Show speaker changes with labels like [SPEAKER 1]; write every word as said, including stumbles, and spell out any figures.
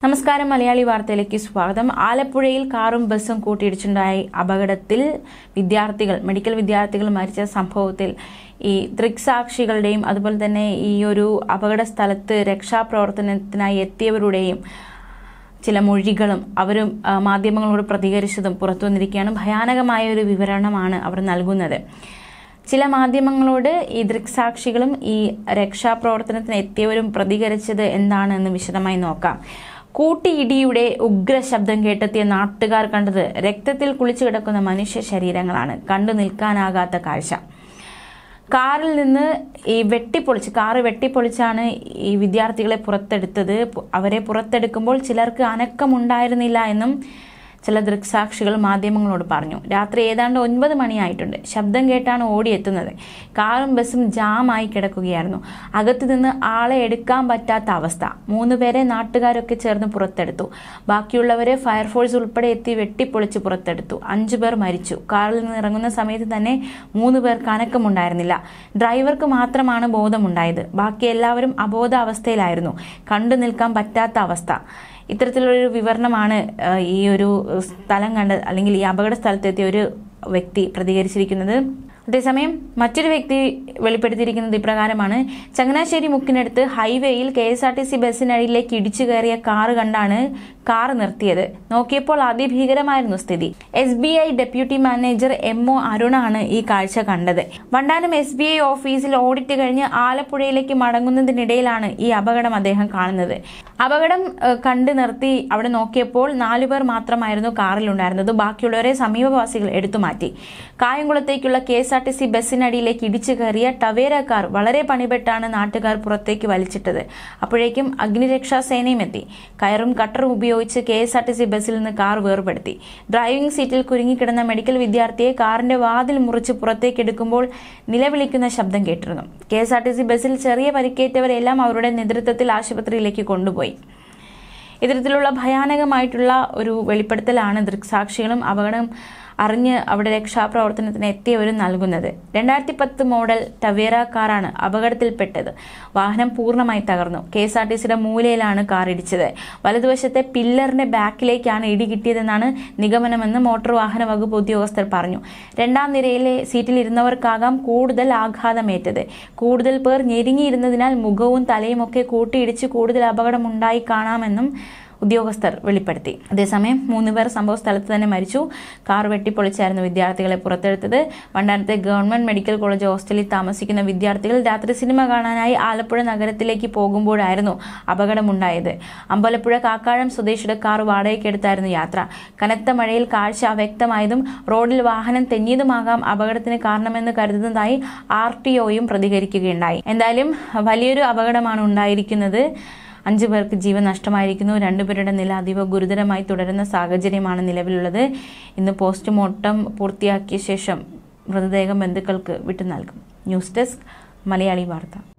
[SPEAKER 1] നമസ്കാരം, മലയാളി വാർത്തയിലേക്ക് സ്വാഗതം. ആലപ്പുഴയിൽ കാറും ബസ്സും കൂട്ടിയിടിച്ചുണ്ടായ അപകടത്തിൽ വിദ്യാർത്ഥികൾ മെഡിക്കൽ വിദ്യാർത്ഥികൾ മരിച്ച സംഭവത്തിൽ ഈ ദൃക്സാക്ഷികളുടെയും അതുപോലെ തന്നെ ഈ ഒരു അപകട സ്ഥലത്ത് രക്ഷാപ്രവർത്തനത്തിനായി എത്തിയവരുടെയും ചില മൊഴികളും അവരും മാധ്യമങ്ങളോട് പ്രതികരിച്ചതും പുറത്തു വന്നിരിക്കുകയാണ്. ഭയാനകമായ ഒരു വിവരണമാണ് അവർ നൽകുന്നത്. ചില മാധ്യമങ്ങളോട് ഈ ദൃക്സാക്ഷികളും ഈ രക്ഷാപ്രവർത്തനത്തിന് എത്തിയവരും പ്രതികരിച്ചത് എന്താണെന്ന് വിശദമായി നോക്കാം. കൂട്ടിയിടിയുടെ ഉഗ്ര ശബ്ദം കേട്ടെത്തിയ നാട്ടുകാർ കണ്ടത് രക്തത്തിൽ കുളിച്ചു കിടക്കുന്ന മനുഷ്യ ശരീരങ്ങളാണ്. കണ്ടു നിൽക്കാനാകാത്ത കാഴ്ച. കാറിൽ നിന്ന് ഈ വെട്ടിപ്പൊളിച്ച് കാറ് വെട്ടിപ്പൊളിച്ചാണ് ഈ വിദ്യാർത്ഥികളെ പുറത്തെടുത്തത്. അവരെ പുറത്തെടുക്കുമ്പോൾ ചിലർക്ക് അനക്കമുണ്ടായിരുന്നില്ല എന്നും ചില ദൃക്സാക്ഷികൾ മാധ്യമങ്ങളോട് പറഞ്ഞു. രാത്രി ഏതാണ്ട് ഒൻപത് മണിയായിട്ടുണ്ട്. ശബ്ദം കേട്ടാണ് ഓടിയെത്തുന്നത്. കാറും ബസ്സും ജാമായി കിടക്കുകയായിരുന്നു. അകത്തു നിന്ന് ആളെ എടുക്കാൻ പറ്റാത്ത അവസ്ഥ. മൂന്ന് പേരെ നാട്ടുകാരൊക്കെ ചേർന്ന് പുറത്തെടുത്തു. ബാക്കിയുള്ളവരെ ഫയർഫോഴ്സ് ഉൾപ്പെടെ എത്തി വെട്ടിപ്പൊളിച്ച് പുറത്തെടുത്തു. അഞ്ചു പേർ മരിച്ചു. കാറിൽ നിന്ന് ഇറങ്ങുന്ന സമയത്ത് തന്നെ മൂന്ന് പേർക്ക് അനക്കമുണ്ടായിരുന്നില്ല. ഡ്രൈവർക്ക് മാത്രമാണ് ബോധമുണ്ടായത്. ബാക്കി എല്ലാവരും അബോധാവസ്ഥയിലായിരുന്നു. കണ്ടു നിൽക്കാൻ പറ്റാത്ത അവസ്ഥ. ഇത്തരത്തിലുള്ളൊരു വിവരണമാണ് ഈ ഒരു സ്ഥലം കണ്ട് അല്ലെങ്കിൽ ഈ അപകട സ്ഥലത്തെത്തിയ ഒരു വ്യക്തി പ്രതികരിച്ചിരിക്കുന്നത്. അതേസമയം മറ്റൊരു വ്യക്തി വെളിപ്പെടുത്തിയിരിക്കുന്നത് ഇപ്രകാരമാണ്. ചങ്ങനാശ്ശേരി മുക്കിനടുത്ത് ഹൈവേയിൽ K S R T C ബസ്സിനടിയിലേക്ക് ഇടിച്ചു കയറിയ കാറ് കണ്ടാണ് കാർ നിർത്തിയത്. നോക്കിയപ്പോൾ അതിഭീകരമായിരുന്നു സ്ഥിതി. S B I deputy manager M O അരുണാണ് ഈ കാഴ്ച കണ്ടത്. വണ്ടാനം എസ് ബി ഐ ഓഫീസിൽ ഓഡിറ്റ് കഴിഞ്ഞ് ആലപ്പുഴയിലേക്ക് മടങ്ങുന്നതിനിടയിലാണ് ഈ അപകടം അദ്ദേഹം കാണുന്നത്. അപകടം കണ്ടു നിർത്തി അവിടെ നോക്കിയപ്പോൾ നാലുപേർ മാത്രമായിരുന്നു കാറിലുണ്ടായിരുന്നത്. ബാക്കിയുള്ളവരെ സമീപവാസികൾ എടുത്തുമാറ്റി. കായംകുളത്തേക്കുള്ള K S R T C ബസ്സിനടിയിലേക്ക് ഇടിച്ചു കയറിയ ടവേര കാർ വളരെ പണിപ്പെട്ടാണ് നാട്ടുകാർ പുറത്തേക്ക് വലിച്ചിട്ടത്. അപ്പോഴേക്കും അഗ്നിരക്ഷാ സേനയും എത്തി. കയറും കട്ടറും ഉപയോഗിച്ച് K S R T C ബസ്സിൽ നിന്ന് കാർ വേർപെടുത്തി. ഡ്രൈവിംഗ് സീറ്റിൽ കുരുങ്ങിക്കിടന്ന മെഡിക്കൽ വിദ്യാർത്ഥിയെ കാറിന്റെ വാതിൽ മുറിച്ച് പുറത്തേക്ക് എടുക്കുമ്പോൾ നിലവിളിക്കുന്ന ശബ്ദം കേട്ടിരുന്നു. K S R T C ബസ്സിൽ ചെറിയ പരിക്കേറ്റവരെല്ലാം അവരുടെ നേതൃത്വത്തിൽ ആശുപത്രിയിലേക്ക് കൊണ്ടുപോയി. ഇത്തരത്തിലുള്ള ഭയാനകമായിട്ടുള്ള ഒരു വെളിപ്പെടുത്തലാണ് ദൃക്സാക്ഷികളും അപകടം അറിഞ്ഞ് അവിടെ രക്ഷാപ്രവർത്തനത്തിന് എത്തിയവരും നൽകുന്നത്. രണ്ടായിരത്തി പത്ത് മോഡൽ ടവേര കാറാണ് അപകടത്തിൽപ്പെട്ടത്. വാഹനം പൂർണ്ണമായി തകർന്നു. കെ എസ് ആർ ടി സിയുടെ മൂലയിലാണ് കാർ ഇടിച്ചത്. വലതുവശത്തെ പില്ലറിന്റെ ബാക്കിലേക്കാണ് ഇടി കിട്ടിയതെന്നാണ് നിഗമനമെന്ന് മോട്ടോർ വാഹന വകുപ്പ് ഉദ്യോഗസ്ഥർ പറഞ്ഞു. രണ്ടാം നിരയിലെ സീറ്റിലിരുന്നവർക്കാകാം കൂടുതൽ ആഘാതമേറ്റത്. കൂടുതൽ പേർ ഞെരുങ്ങിയിരുന്നതിനാൽ മുഖവും തലയും ഒക്കെ കൂട്ടിയിടിച്ച് കൂടുതൽ അപകടമുണ്ടായി കാണാമെന്നും ഉദ്യോഗസ്ഥർ വെളിപ്പെടുത്തി. അതേസമയം മൂന്ന് പേർ സംഭവ സ്ഥലത്ത് തന്നെ മരിച്ചു. കാർ വെട്ടിപ്പൊളിച്ചായിരുന്നു വിദ്യാർത്ഥികളെ പുറത്തെടുത്തത്. വണ്ടാനത്തെ ഗവൺമെന്റ് മെഡിക്കൽ കോളേജ് ഹോസ്റ്റലിൽ താമസിക്കുന്ന വിദ്യാർത്ഥികൾ രാത്രി സിനിമ കാണാനായി ആലപ്പുഴ നഗരത്തിലേക്ക് പോകുമ്പോഴായിരുന്നു അപകടമുണ്ടായത്. അമ്പലപ്പുഴ കാക്കാഴം സ്വദേശിയുടെ കാർ വാടകയ്ക്കെടുത്തായിരുന്നു യാത്ര. കനത്ത മഴയിൽ കാഴ്ച അവ്യക്തമായതും റോഡിൽ വാഹനം തെന്നിയതുമാകാം അപകടത്തിന് കാരണമെന്ന് കരുതുന്നതായി ആർ ടി ഒയും പ്രതികരിക്കുകയുണ്ടായി. എന്തായാലും വലിയൊരു അപകടമാണ് ഉണ്ടായിരിക്കുന്നത്. അഞ്ചു പേർക്ക് ജീവൻ നഷ്ടമായിരിക്കുന്നു. രണ്ടുപേരുടെ നില അതീവ ഗുരുതരമായി തുടരുന്ന സാഹചര്യമാണ് നിലവിലുള്ളത്. ഇന്ന് പോസ്റ്റ്മോർട്ടം പൂർത്തിയാക്കിയ ശേഷം മൃതദേഹം ബന്ധുക്കൾക്ക് വിട്ടു നൽകും. ന്യൂസ് ഡെസ്ക്, മലയാളി വാർത്ത.